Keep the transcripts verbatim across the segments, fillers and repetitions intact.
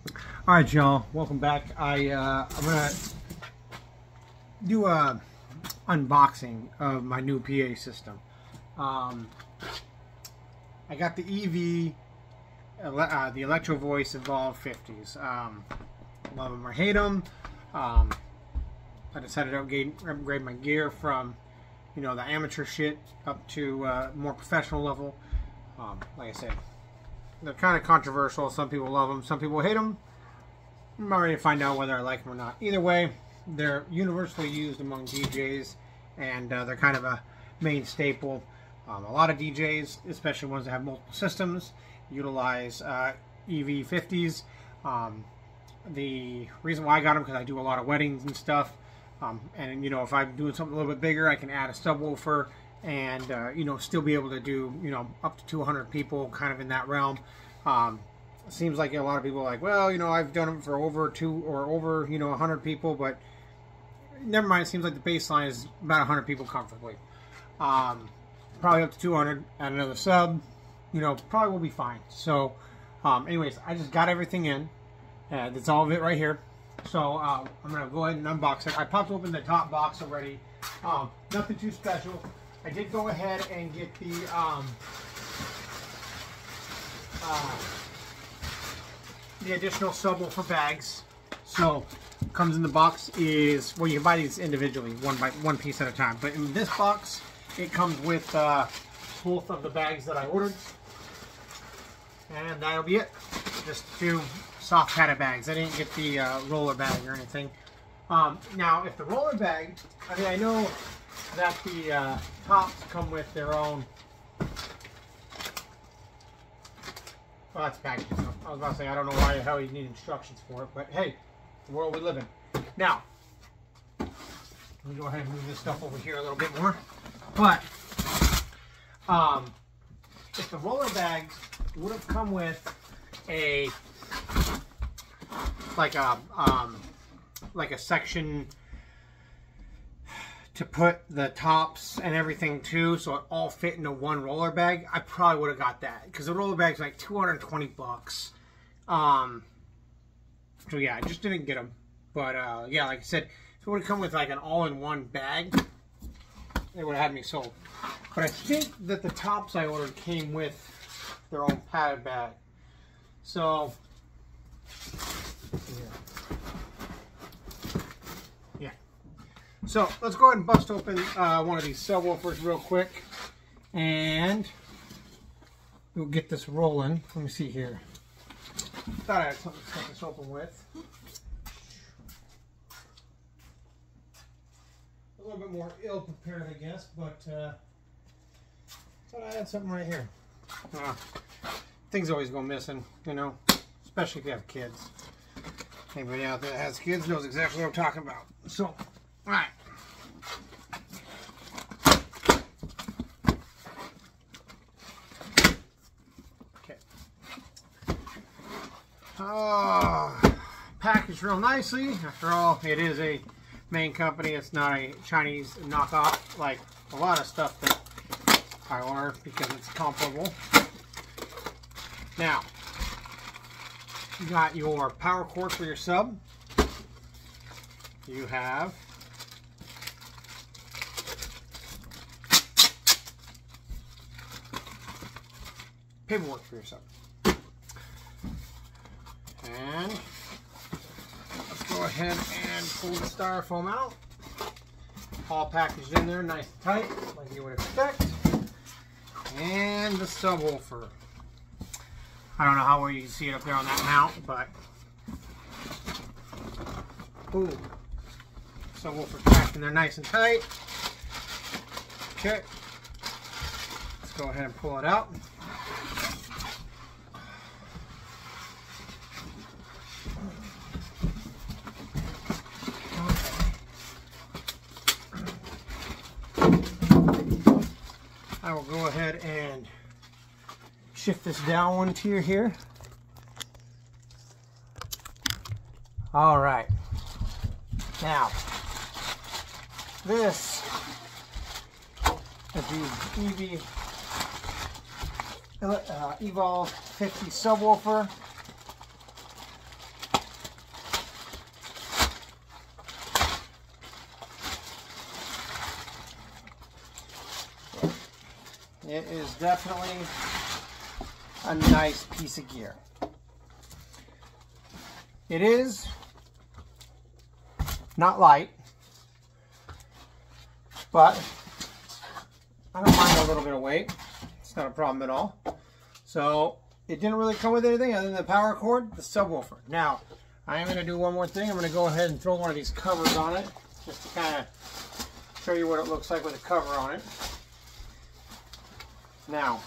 All right, y'all, welcome back. I uh, I'm gonna do a unboxing of my new P A system. Um, I got the E V, uh, the Electro-Voice EVOLVE fifties. Um, love them or hate them. Um, I decided to upgrade, upgrade my gear from, you know, the amateur shit up to uh, more professional level. Um, like I said, they're kind of controversial. Some people love them, some people hate them. I'm not ready to find out whether I like them or not. Either way, they're universally used among D Js, and uh, they're kind of a main staple. Um, a lot of D Js, especially ones that have multiple systems, utilize uh, E V fifties. Um, the reason why I got them, because I do a lot of weddings and stuff. Um, and, you know, if I'm doing something a little bit bigger, I can add a subwoofer and, uh, you know, still be able to do, you know, up to two hundred people, kind of in that realm. Um, Seems like a lot of people are like, well, you know, I've done them for over two or over, you know, one hundred people, but never mind. It seems like the baseline is about one hundred people comfortably. Um, probably up to two hundred at another sub, you know, probably will be fine. So, um, anyways, I just got everything in, and it's all of it right here. So, uh, I'm going to go ahead and unbox it. I popped open the top box already. Um, nothing too special. I did go ahead and get the, um, uh, the additional subwoofer bags. So comes in the box is, well, you can buy these individually, one by one piece at a time, but in this box it comes with uh, both of the bags that I ordered, and that'll be it. Just two soft padded bags. I didn't get the uh, roller bag or anything. Um, now if the roller bag, I mean, I know that the uh, tops come with their own. Well, that's packaging. So I was about to say, I don't know why the hell you need instructions for it, but hey, the world we live in. Now, let me go ahead and move this stuff over here a little bit more. But, um, if the roller bags would have come with a, like a, um, like a section to put the tops and everything too, so it all fit into one roller bag, I probably would have got that, because the roller bag's like two hundred twenty bucks. Um, so yeah, I just didn't get them. But uh, yeah, like I said, if it would have come with like an all-in-one bag, it would have had me sold. But I think that the tops I ordered came with their own padded bag. So yeah. yeah. So let's go ahead and bust open uh, one of these subwoofers real quick, and we'll get this rolling. Let me see here. Thought I had something to cut this open with. A little bit more ill prepared, I guess, but uh, thought I had something right here. Uh, things always go missing, you know, especially if you have kids. Anybody out there that has kids knows exactly what I'm talking about. So, all right. Okay. Oh, packaged real nicely. After all, it is a main company. It's not a Chinese knockoff like a lot of stuff that I order, because it's comparable. Now, you got your power cord for your sub. You have paperwork for your sub. And let's go ahead and pull the styrofoam out. All packaged in there, nice and tight, like you would expect. And the subwoofer. I don't know how well you can see it up there on that mount, but ooh, subwoofer packed in there nice and tight. Okay, let's go ahead and pull it out. I will go ahead and shift this down one tier here. All right. Now, this is the E V uh, EVOLVE fifty subwoofer. It is definitely a nice piece of gear. It is not light, but I don't mind a little bit of weight. It's not a problem at all. So it didn't really come with anything other than the power cord, the subwoofer. Now, I am going to do one more thing. I'm going to go ahead and throw one of these covers on it, just to kind of show you what it looks like with a cover on it. Now,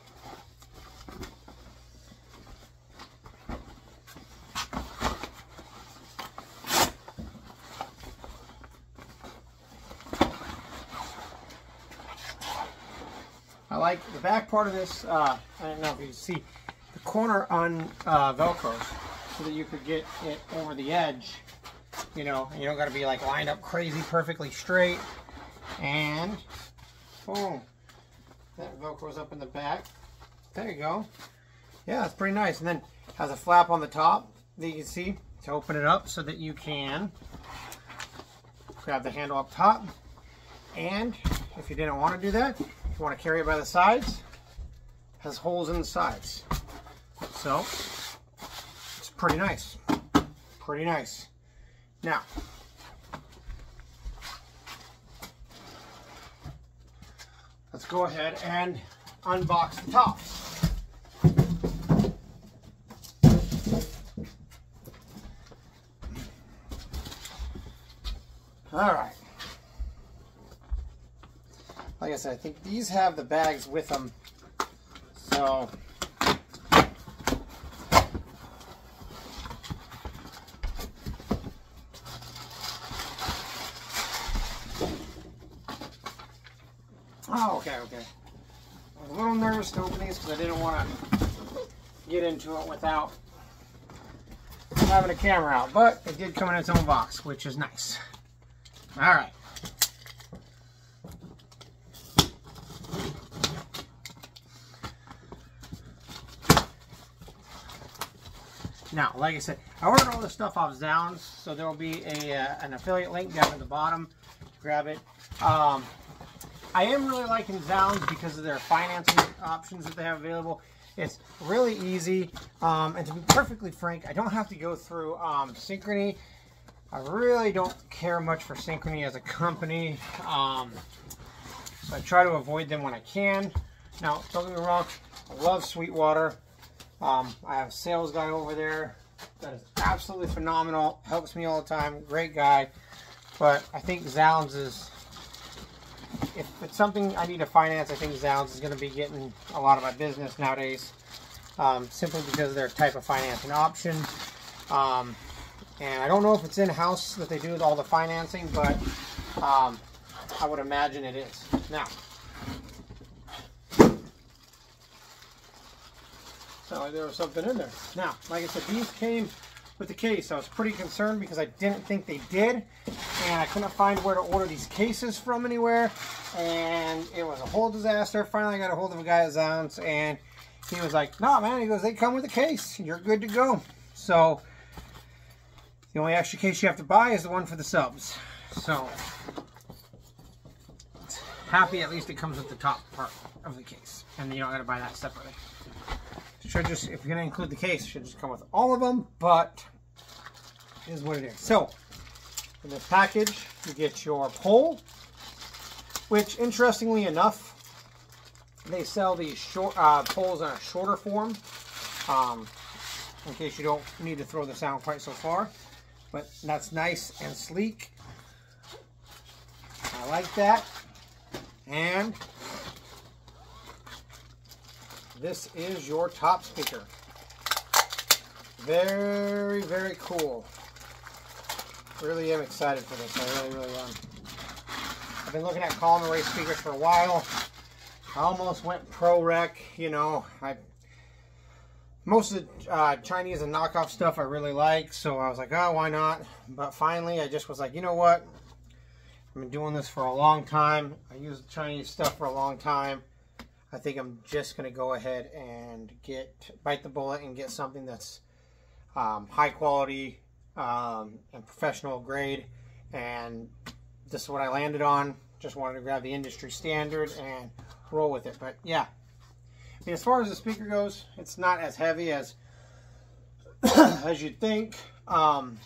I like the back part of this. Uh, I don't know if you can see the corner on uh, Velcros, so that you could get it over the edge. You know, you don't got to be like lined up crazy, perfectly straight. And boom, that Velcro's up in the back. There you go. Yeah, it's pretty nice. And then has a flap on the top that you can see to open it up so that you can grab the handle up top. And if you didn't want to do that, if you want to carry it by the sides, it has holes in the sides. So it's pretty nice. Pretty nice. Now, let's go ahead and unbox the tops. All right. Like I said, I think these have the bags with them. So oh, okay, okay. I was a little nervous to open these because I didn't want to get into it without having a camera out, but it did come in its own box, which is nice. All right. Now, like I said, I ordered all this stuff off Zounds, so there will be a uh, an affiliate link down at the bottom. Grab it. Um, I am really liking Zounds because of their financing options that they have available. It's really easy, um, and to be perfectly frank, I don't have to go through um, Synchrony. I really don't care much for Synchrony as a company, um, so I try to avoid them when I can. Now, don't get me wrong, I love Sweetwater. Um, I have a sales guy over there that is absolutely phenomenal, helps me all the time, great guy. But I think Zounds is, if it's something I need to finance, I think Zounds is going to be getting a lot of my business nowadays, um, simply because of their type of financing option. Um, and I don't know if it's in-house that they do with all the financing, but um, I would imagine it is. Now, sounded like there was something in there. Now, like I said, these came with the case. I was pretty concerned because I didn't think they did, and I couldn't find where to order these cases from anywhere, and it was a whole disaster. Finally, I got a hold of a guy at Zounds, and he was like, "No, man," he goes, "they come with a case. You're good to go." So the only extra case you have to buy is the one for the subs. So happy at least it comes with the top part of the case, and you don't got to buy that separately. Should just, if you're going to include the case, it should just come with all of them, but it is what it is. So, in this package, you get your pole, which, interestingly enough, they sell these short uh, poles in a shorter form, um, in case you don't need to throw this out quite so far. But that's nice and sleek. I like that. And this is your top speaker. Very, very cool. Really am excited for this. I really, really am. I've been looking at column array speakers for a while. I almost went pro rec. You know, I most of the uh, Chinese and knockoff stuff I really like, so I was like, oh, why not? But finally, I just was like, you know what? I've been doing this for a long time. I used Chinese stuff for a long time. I think I'm just going to go ahead and get bite the bullet and get something that's um, high quality um, and professional grade. And this is what I landed on. Just wanted to grab the industry standard, and roll with it. But yeah, I mean, as far as the speaker goes, it's not as heavy as as you'd think. Um,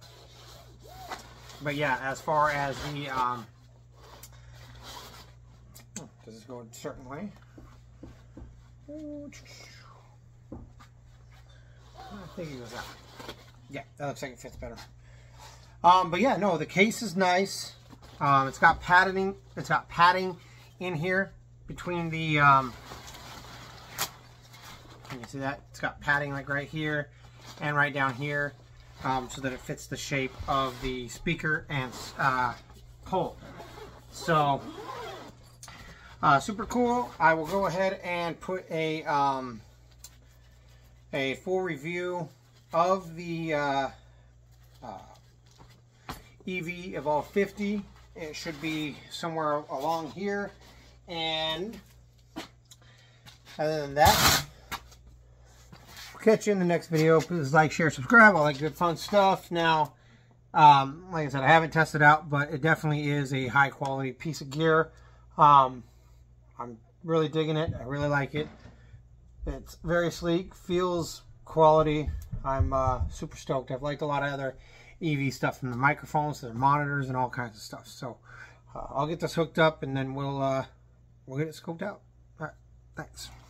but yeah, as far as the um, does this go a certain way? I think it goes out. Yeah, that looks like it fits better. Um, but yeah, no, the case is nice. Um, it's got padding. It's got padding in here between the. Um, can you see that? It's got padding like right here and right down here, um, so that it fits the shape of the speaker and uh, hole. So uh, super cool. I will go ahead and put a um, a full review of the uh, uh, E V Evolve fifty. It should be somewhere along here. And other than that, we'll catch you in the next video. Please like, share, subscribe, all that good fun stuff. Now, um, like I said, I haven't tested out, but it definitely is a high quality piece of gear. Um, I'm really digging it. I really like it. It's very sleek, feels quality. I'm uh, super stoked. I've liked a lot of other E V stuff, from the microphones to their monitors and all kinds of stuff. So uh, I'll get this hooked up and then we'll uh, we'll get it scoped out. All right, thanks.